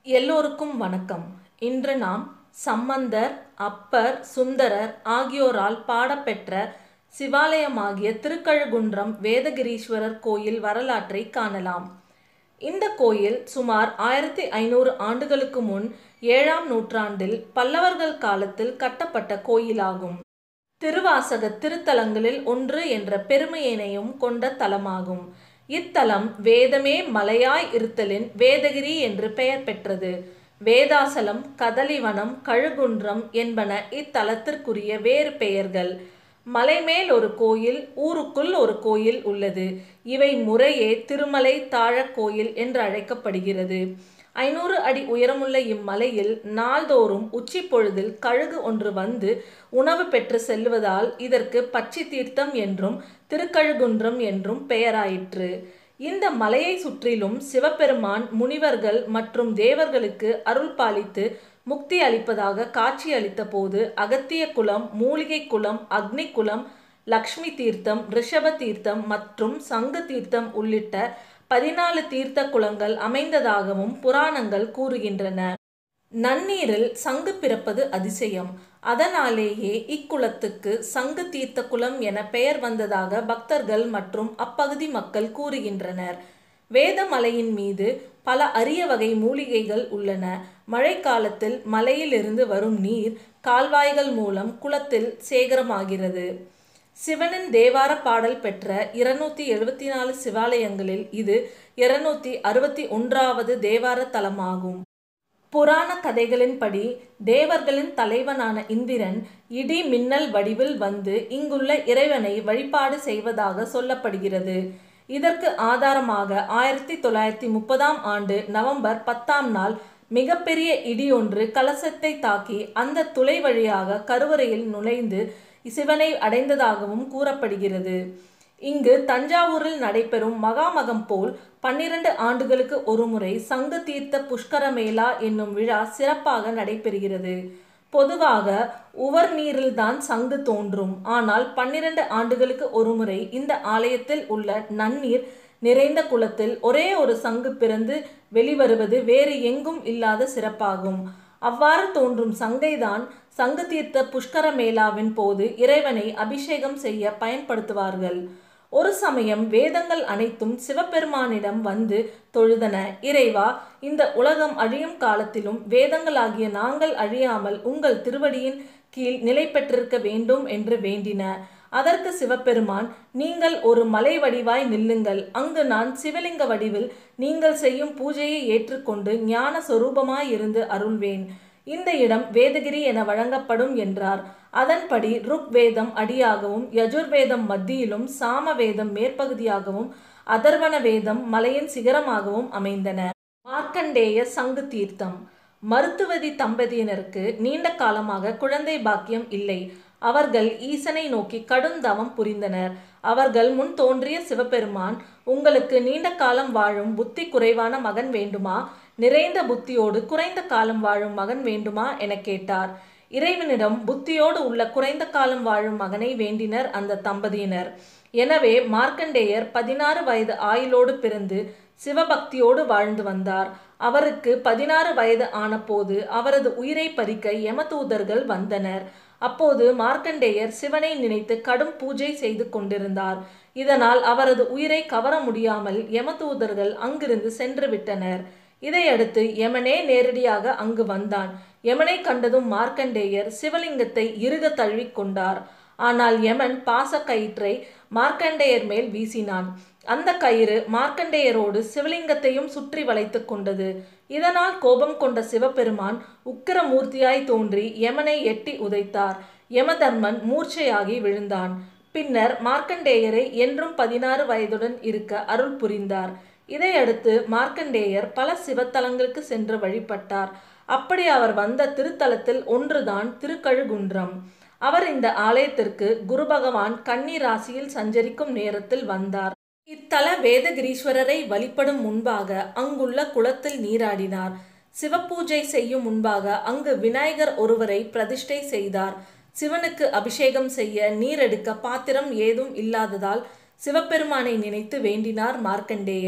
எல்லோருக்கும் வணக்கம். இன்று நாம் சம்பந்தர், அப்பர், சுந்தரர் ஆகியோரால் பாடப்பெற்ற சிவாலயமாகிய திருக்கழுகுன்றம் வேதகிரீஸ்வரர் கோயில் வரலாற்றை காணலாம். இந்த கோயில் சுமார் 1500 ஆண்டுகளுக்கு முன் 7ஆம் நூற்றாண்டில் பல்லவர்கள் காலத்தில் கட்டப்பட்ட கோயிலாகும். திருவாசக திருத்தலங்களில் ஒன்று என்ற பெருமையினையும் கொண்ட தலமாகும். இத்தலம் வேதமே மலையாய் இருத்தலின் வேதகிரி என்று பெயர் பெற்றது. வேதாசலம், கதலிவனம், கழுகுன்றம் என்பன இத்தலத்திற்குரிய வேறு பெயர்கள். மலைமேல் ஒரு கோயில், ஊருக்குள் ஒரு கோயில் உள்ளது. இவை முறையே திருமலை, தாழக்கோயில் என்று அழைக்கப்படுகிறது. 500 அடி உயரமுள்ள இம்மலையில் நாள்தோறும் உச்சி பொழுதில் கழுகு ஒன்று வந்து உணவு பெற்று செல்வதால் இதற்கு பச்சி தீர்த்தம் என்றும் திருக்கழுகுன்றம் என்றும் பெயராயிற்று. இந்த மலையை சுற்றிலும் சிவபெருமான் முனிவர்கள் மற்றும் தேவர்களுக்கு அருள் பாலித்து முக்தி அளிப்பதாக காட்சி அளித்த போது அகத்திய குளம், மூலிகை குளம், அக்னி குளம், லக்ஷ்மி தீர்த்தம், ரிஷப தீர்த்தம் மற்றும் சங்கு தீர்த்தம் உள்ளிட்ட 14 தீர்த்த குளங்கள் அமைந்ததாகவும் புராணங்கள் கூறுகின்றன. நன்னீரில் சங்கு பிறப்பது அதிசயம். அதனாலேயே இக்குளத்துக்கு சங்கு தீர்த்த குளம் என பெயர் வந்ததாக பக்தர்கள் மற்றும் அப்பகுதி மக்கள் கூறுகின்றனர். வேதமலையின் மீது பல அரிய வகை மூலிகைகள் உள்ளன. மழைக்காலத்தில் மலையிலிருந்து வரும் நீர் கால்வாய்கள் மூலம் குளத்தில் சேகரமாகிறது. சிவனின் தேவார பாடல் பெற்ற 274 சிவாலயங்களில் இது 261வது தேவார தலமாகும். புராண கதைகளின்படி தேவர்களின் தலைவனான இந்திரன் இடி மின்னல் வடிவில் வந்து இங்குள்ள இறைவனை வழிபாடு செய்வதாக சொல்லப்படுகிறது. இதற்கு ஆதாரமாக 1930ஆம் ஆண்டு நவம்பர் 10ஆம் நாள் மிகப்பெரிய இடியொன்று கலசத்தை தாக்கி அந்த துளை வழியாக கருவறையில் நுழைந்து சிவனை அடைந்ததாகவும் கூறப்படுகிறது. இங்கு தஞ்சாவூரில் நடைபெறும் மகாமகம் போல் 12 ஆண்டுகளுக்கு ஒருமுறை சங்கு தீர்த்த புஷ்கர மேளா என்னும் விழா சிறப்பாக நடைபெறுகிறது. பொதுவாக உவர் நீரில்தான் சங்கு தோன்றும். ஆனால் 12 ஆண்டுகளுக்கு ஒருமுறை இந்த ஆலயத்தில் உள்ள நன்னீர் நிறைந்த குளத்தில் ஒரே ஒரு சங்கு பிறந்து வெளிவருவது வேறு எங்கும் இல்லாத சிறப்பாகும். அவ்வாறு தோன்றும் சங்கைதான் சங்கு தீர்த்த புஷ்கர மேளாவின் போது இறைவனை அபிஷேகம் செய்ய பயன்படுத்துவார்கள். ஒரு சமயம் வேதங்கள் அனைத்தும் சிவபெருமானிடம் வந்து தொழுதன. இறைவா, இந்த உலகம் அழியும் காலத்திலும் வேதங்களாகிய நாங்கள் அழியாமல் உங்கள் திருவடியின் கீழ் நிலை பெற்றிருக்க வேண்டும் என்று வேண்டின. அதற்கு சிவபெருமான், நீங்கள் ஒரு மலை வடிவாய் நில்லுங்கள், அங்கு நான் சிவலிங்க வடிவில் நீங்கள் செய்யும் பூஜையை ஏற்றுக்கொண்டு ஞான சொரூபமாயிருந்து அருள்வேன். இந்த இடம் வேதகிரி என வழங்கப்படும் என்றார். அதன்படி ருக் வேதம் அடியாகவும், யஜுர்வேதம் மத்தியிலும், சாம வேதம் மேற்பகுதியாகவும், அதர்வண வேதம் மலையின் சிகரமாகவும் அமைந்தன. மார்க்கண்டேய சங்கு தீர்த்தம். மருத்துவதி தம்பதியினருக்கு நீண்ட காலமாக குழந்தை பாக்கியம் இல்லை. அவர்கள் ஈசனை நோக்கி கடும் தவம் புரிந்தனர். அவர்கள் முன் தோன்றிய சிவபெருமான், உங்களுக்கு நீண்ட காலம் வாழும் புத்தி குறைவான மகன் வேண்டுமா, நிறைந்த புத்தியோடு குறைந்த காலம் வாழும் மகன் வேண்டுமா என கேட்டார். இறைவனிடம் புத்தியோடு உள்ள குறைந்த காலம் வாழும் மகனை வேண்டினர் அந்த தம்பதியினர். எனவே மார்க்கண்டேயர் 16 வயது ஆயுளோடு பிறந்து சிவபக்தியோடு வாழ்ந்து வந்தார். அவருக்கு 16 வயது ஆன போது அவரது உயிரை பறிக்க யமதூதர்கள் வந்தனர். அப்போது மார்க்கண்டேயர் சிவனை நினைத்து கடும் பூஜை செய்து கொண்டிருந்தார். இதனால் அவரது உயிரை கவர முடியாமல் யமதூதர்கள் அங்கிருந்து சென்று விட்டனர். இதையடுத்து யமனே நேரடியாக அங்கு வந்தான். யமனை கண்டதும் மார்க்கண்டேயர் சிவலிங்கத்தை இறுக தழுவிக் கொண்டார். ஆனால் யமன் பாச கயிற்றை மார்க்கண்டேயர் மேல் வீசினான். அந்த கயிறு மார்க்கண்டேயரோடு சிவலிங்கத்தையும் சுற்றி வளைத்து கொண்டது. இதனால் கோபம் கொண்ட சிவபெருமான் உக்கிரமூர்த்தியாய் தோன்றி யமனை எட்டி உதைத்தார். யமதர்மன் மூர்ச்சையாகி விழுந்தான். பின்னர் மார்க்கண்டேயரை என்றும் 16 வயதுடன் இருக்க அருள் புரிந்தார். இதையடுத்து மார்க்கண்டேயர் பல சிவத்தலங்களுக்கு சென்று வழிபட்டார். அப்படி அவர் வந்த திருத்தலத்தில் ஒன்றுதான் திருக்கழுகுன்றம். அவர் இந்த ஆலயத்திற்கு குரு பகவான் கன்னி ராசியில் சஞ்சரிக்கும் நேரத்தில் வந்தார். இத்தல வேதகிரீஸ்வரரை வழிபடும் முன்பாக அங்குள்ள குளத்தில் நீராடினார். சிவபூஜை செய்யும் முன்பாக அங்கு விநாயகர் ஒருவரை பிரதிஷ்டை செய்தார். சிவனுக்கு அபிஷேகம் செய்ய நீரெடுக்க பாத்திரம் ஏதும் இல்லாததால் சிவபெருமானை நினைத்து வேண்டினார் மார்க்கண்டேயர்.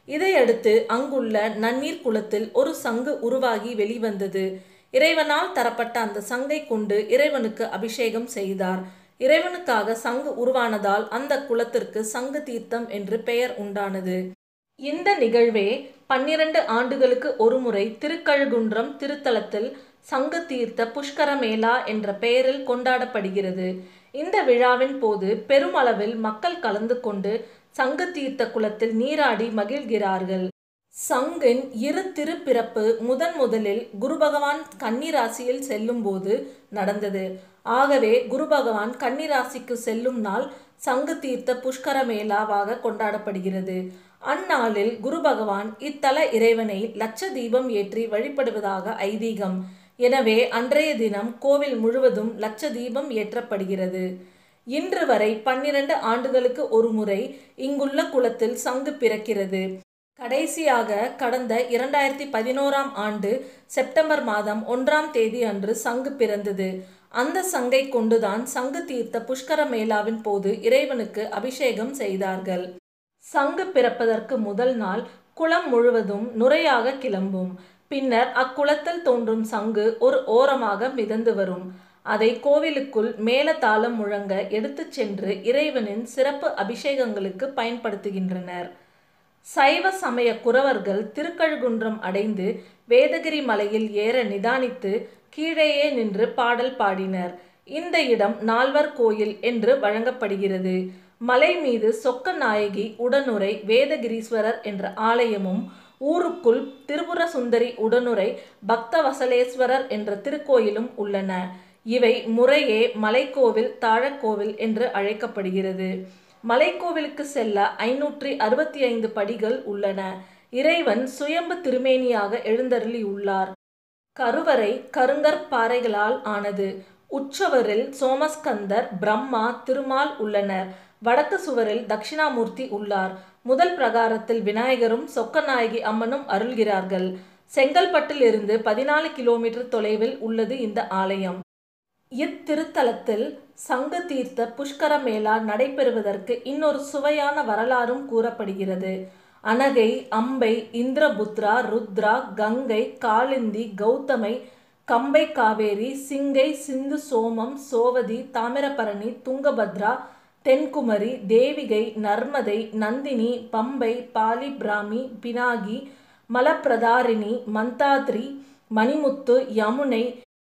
இதையடுத்து அங்குள்ள நன்னீர் குளத்தில் ஒரு சங்கு உருவாகி வெளிவந்தது. இறைவனால் தரப்பட்ட அந்த சங்கை கொண்டு இறைவனுக்கு அபிஷேகம் செய்தார். இறைவனுக்காக சங்கு உருவானதால் அந்த குளத்திற்கு சங்கு தீர்த்தம் என்று பெயர் உண்டானது. இந்த நிகழ்வே 12 ஆண்டுகளுக்கு ஒருமுறை திருக்கழுகுன்றம் திருத்தலத்தில் சங்கு தீர்த்த புஷ்கர மேளா என்ற பெயரில் கொண்டாடப்படுகிறது. இந்த விழாவின் போது பெருமளவில் மக்கள் கலந்து கொண்டு சங்கு தீர்த்த குளத்தில் நீராடி மகிழ்கிறார்கள். சங்கின் இரு திருப்பிறப்பு முதலில் குரு பகவான் கன்னி ராசியில் செல்லும் போது நடந்தது. ஆகவே குரு பகவான் கன்னி ராசிக்கு செல்லும் நாள் சங்கு தீர்த்த புஷ்கர மேளாவாக கொண்டாடப்படுகிறது. அந்நாளில் குரு பகவான் இத்தல இறைவனை லட்ச தீபம் ஏற்றி வழிபடுவதாக ஐதீகம். எனவே அன்றைய தினம் கோவில் முழுவதும் லட்ச தீபம் ஏற்றப்படுகிறது. இன்று வரை 12 ஆண்டுகளுக்கு ஒருமுறை இங்குள்ள குளத்தில் சங்கு பிறக்கிறது. கடைசியாக கடந்த 2011ஆம் ஆண்டு செப்டம்பர் மாதம் 1ஆம் தேதி அன்று சங்கு பிறந்தது. அந்த சங்கை கொண்டுதான் சங்கு தீர்த்த புஷ்கர மேளாவின் போது இறைவனுக்கு அபிஷேகம் செய்தார்கள். சங்கு பிறப்பதற்கு முதல் நாள் குளம் முழுவதும் நுரையாக கிளம்பும். பின்னர் அக்குளத்தில் தோன்றும் சங்கு ஒரு ஓரமாக மிதந்து வரும். அதை கோவிலுக்குள் மேளதாளம் முழங்க எடுத்துச் சென்று இறைவனின் சிறப்பு அபிஷேகங்களுக்கு பயன்படுத்துகின்றனர். சைவ சமய குரவர்கள் திருக்கழுகுன்றம் அடைந்து வேதகிரி மலையில் ஏற நிதானித்து கீழேயே நின்று பாடல் பாடினர். இந்த இடம் நால்வர் கோயில் என்று வழங்கப்படுகிறது. மலை மீது சொக்க நாயகி உடனுரை வேதகிரீஸ்வரர் என்ற ஆலயமும், ஊருக்குள் திரிபுர சுந்தரி உடனுரை பக்தவசலேஸ்வரர் என்ற திருக்கோயிலும் உள்ளன. இவை முறையே மலைக்கோவில், தாழக்கோவில் என்று அழைக்கப்படுகிறது. மலைக்கோவிலுக்கு செல்ல 565 படிகள் உள்ளன. இறைவன் சுயம்பு திருமேனியாக எழுந்தருளியுள்ளார். கருவறை கருங்கற்பாறைகளால் ஆனது. உற்சவரில் சோமஸ்கந்தர், பிரம்மா, திருமால் உள்ளனர். வடக்கு சுவரில் தட்சிணாமூர்த்தி உள்ளார். முதல் பிரகாரத்தில் விநாயகரும் சொக்கநாயகி அம்மனும் அருள்கிறார்கள். செங்கல்பட்டில் இருந்து 14 கிலோமீட்டர் தொலைவில் உள்ளது இந்த ஆலயம். இத்திருத்தலத்தில் சங்கு தீர்த்த புஷ்கர மேளா நடைபெறுவதற்கு இன்னொரு சுவையான வரலாறும் கூறப்படுகிறது. அனகை, அம்பை, இந்திரபுத்ரா, ருத்ரா, கங்கை, காளிந்தி, கௌதமை, கம்பை, காவேரி, சிங்கை, சிந்து, சோமம், சோவதி, தாமிரபரணி, துங்கபத்ரா, தென்குமரி, தேவிகை, நர்மதை, நந்தினி, பம்பை, பாலி, பிராமி, பினாகி, மலப்பிரதாரிணி, மந்தாத்ரி, மணிமுத்து, யமுனை,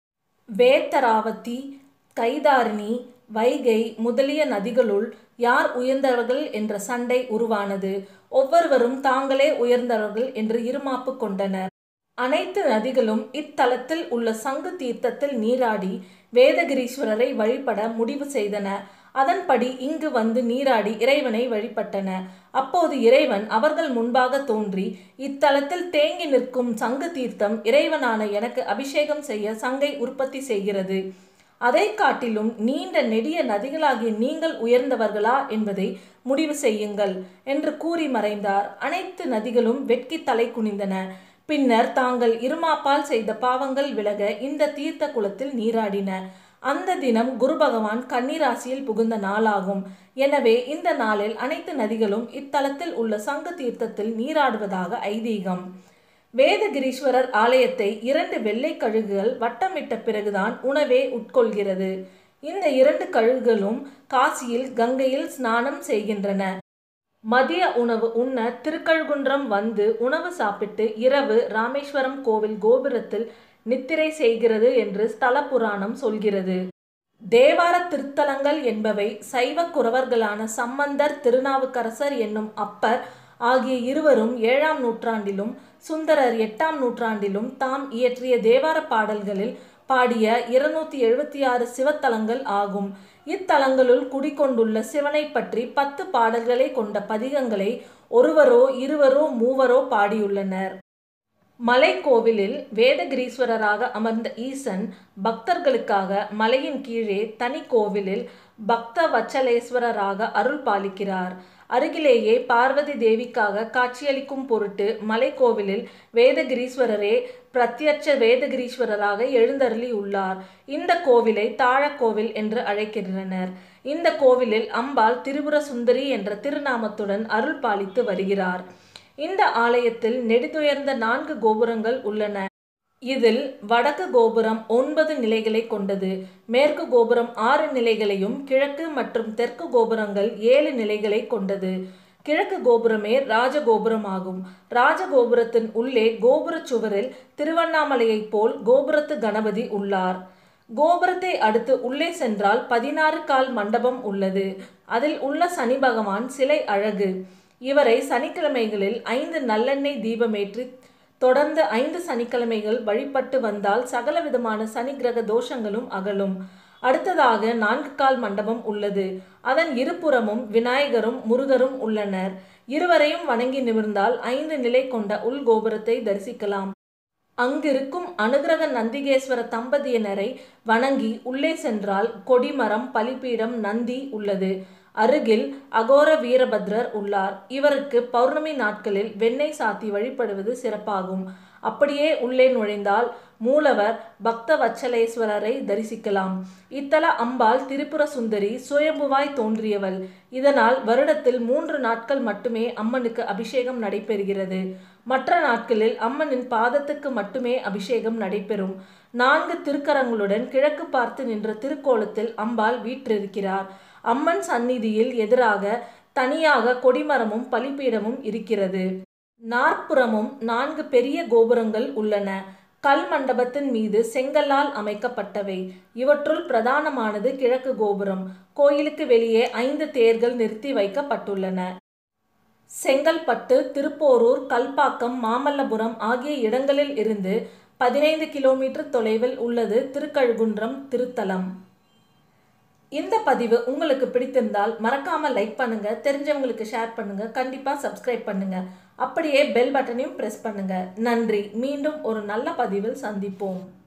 வேத்தராவதி, கைதாரிணி, வைகை முதலிய நதிகளுள் யார் உயர்ந்தவர்கள் என்ற சண்டை உருவானது. ஒவ்வொருவரும் தாங்களே உயர்ந்தவர்கள் என்று இருமாப்பு கொண்டனர். அனைத்து நதிகளும் இத்தலத்தில் உள்ள சங்கு தீர்த்தத்தில் நீராடி வேதகிரீஸ்வரரை வழிபட முடிவு செய்தன. அதன்படி இங்கு வந்து நீராடி இறைவனை வழிபட்டன. அப்போது இறைவன் அவர்கள் முன்பாக தோன்றி, இத்தலத்தில் தேங்கி நிற்கும் சங்கு தீர்த்தம் இறைவனான எனக்கு அபிஷேகம் செய்ய சங்கை உற்பத்தி செய்கிறது. அதை காட்டிலும் நீண்ட நெடிய நதிகளாகிய நீங்கள் உயர்ந்தவர்களா என்பதை முடிவு செய்யுங்கள் என்று கூறி மறைந்தார். அனைத்து நதிகளும் வெட்கி தலை குனிந்தன. பின்னர் தாங்கள் இருமாப்பால் செய்த பாவங்கள் விலக இந்த தீர்த்த குளத்தில் நீராடின. அந்த தினம் குரு பகவான் கன்னி ராசியில் புகுந்த நாளாகும். எனவே இந்த நாளில் அனைத்து நதிகளும் இத்தலத்தில் உள்ள சங்கு தீர்த்தத்தில் நீராடுவதாக ஐதீகம். வேதகிரீஸ்வரர் ஆலயத்தை 2 வெள்ளை கழுகுகள் வட்டமிட்ட பிறகுதான் உணவே உட்கொள்கிறது. இந்த 2 கழுகுகளும் காசியில் கங்கையில் ஸ்நானம் செய்கின்றன. மதிய உணவு உண்ண திருக்கழுகுன்றம் வந்து உணவு சாப்பிட்டு இரவு ராமேஸ்வரம் கோவில் கோபுரத்தில் நித்திரை செய்கிறது என்று ஸ்தல புராணம் சொல்கிறது. தேவார திருத்தலங்கள் என்பவை சைவ குரவர்களான சம்பந்தர், திருநாவுக்கரசர் என்னும் அப்பர் ஆகிய இருவரும் 7ஆம் நூற்றாண்டிலும் சுந்தரர் 8ஆம் நூற்றாண்டிலும் தாம் இயற்றிய தேவார பாடல்களில் பாடிய 276 சிவத்தலங்கள் ஆகும். இத்தலங்களுள் குடிகொண்டுள்ள சிவனை பற்றி 10 பாடல்களை கொண்ட பதிகங்களை ஒருவரோ இருவரோ மூவரோ பாடியுள்ளனர். மலைக்கோவிலில் வேதகிரீஸ்வரராக அமர்ந்த ஈசன் பக்தர்களுக்காக மலையின் கீழே தனி கோவிலில் பக்தவச்சலேஸ்வரராக அருள் பாலிக்கிறார். அருகிலேயே பார்வதி தேவிக்காக காட்சியளிக்கும் பொருட்டு மலைக்கோவிலில் வேதகிரீஸ்வரரே பிரத்யட்ச வேதகிரீஸ்வரராக எழுந்தருளி உள்ளார். இந்த கோவிலை தாழக்கோவில் என்று அழைக்கின்றனர். இந்த கோவிலில் அம்பாள் திரிபுர சுந்தரி என்ற திருநாமத்துடன் அருள் பாலித்து வருகிறார். இந்த ஆலயத்தில் நெடுதுயர்ந்த 4 கோபுரங்கள் உள்ளன. இதில் வடக்கு கோபுரம் 9 நிலைகளை கொண்டது. மேற்கு கோபுரம் 6 நிலைகளையும், கிழக்கு மற்றும் தெற்கு கோபுரங்கள் 7 நிலைகளை கொண்டது. கிழக்கு கோபுரமே ராஜகோபுரமாகும். ராஜகோபுரத்தின் உள்ளே கோபுர சுவரில் திருவண்ணாமலையைப் போல் கோபுரத்து கணபதி உள்ளார். கோபுரத்தை அடுத்து உள்ளே சென்றால் 16 கால் மண்டபம் உள்ளது. அதில் உள்ள சனி பகவான் சிலை அழகு. இவரை சனிக்கிழமைகளில் 5 நல்லெண்ணெய் தீபமேற்றி தொடர்ந்து 5 சனிக்கிழமைகள் வழிபட்டு வந்தால் சகலவிதமான சனி கிரக தோஷங்களும் அகலும். அடுத்ததாக 4 கால் மண்டபம் உள்ளது. அதன் இருபுறமும் விநாயகரும் முருகரும் உள்ளனர். இருவரையும் வணங்கி நிமிர்ந்தால் 5 நிலை கொண்ட உள் கோபுரத்தை தரிசிக்கலாம். அங்கிருக்கும் அனுகிரக நந்திகேஸ்வர தம்பதியினரை வணங்கி உள்ளே சென்றால் கொடிமரம், பலிபீடம், நந்தி உள்ளது. அருகில் அகோர வீரபத்ரர் உள்ளார். இவருக்கு பௌர்ணமி நாட்களில் வெண்ணெய் சாத்தி வழிபடுவது சிறப்பாகும். அப்படியே உள்ளே நுழைந்தால் மூலவர் பக்த வச்சலேஸ்வரரை தரிசிக்கலாம். இத்தல அம்பாள் திரிபுர சுந்தரி, சுயம்புவாய் தோன்றியவள். இதனால் வருடத்தில் 3 நாட்கள் மட்டுமே அம்மனுக்கு அபிஷேகம் நடைபெறுகிறது. மற்ற நாட்களில் அம்மனின் பாதத்துக்கு மட்டுமே அபிஷேகம் நடைபெறும். 4 திருக்கரங்களுடன் கிழக்கு பார்த்து நின்ற திருக்கோலத்தில் அம்பாள் வீற்றிருக்கிறார். அம்மன் சந்நிதியில் எதிராக தனியாக கொடிமரமும் பலிபீடமும் இருக்கிறது. நாற்புறமும் 4 பெரிய கோபுரங்கள் உள்ளன. கல் மண்டபத்தின் மீது செங்கல்லால் அமைக்கப்பட்டவை. இவற்றுள் பிரதானமானது கிழக்கு கோபுரம். கோயிலுக்கு வெளியே 5 தேர்கள் நிறுத்தி வைக்கப்பட்டுள்ளன. செங்கல்பட்டு, திருப்போரூர், கல்பாக்கம், மாமல்லபுரம் ஆகிய இடங்களில் இருந்து 15 கிலோமீட்டர் தொலைவில் உள்ளது திருக்கழுகுன்றம் திருத்தலம். இந்த பதிவு உங்களுக்கு பிடித்திருந்தால் மறக்காம லைக் பண்ணுங்க, தெரிஞ்சவங்களுக்கு ஷேர் பண்ணுங்க, கண்டிப்பா சப்ஸ்கிரைப் பண்ணுங்க. அப்படியே பெல் பட்டனையும் பிரஸ் பண்ணுங்க. நன்றி. மீண்டும் ஒரு நல்ல பதிவில் சந்திப்போம்.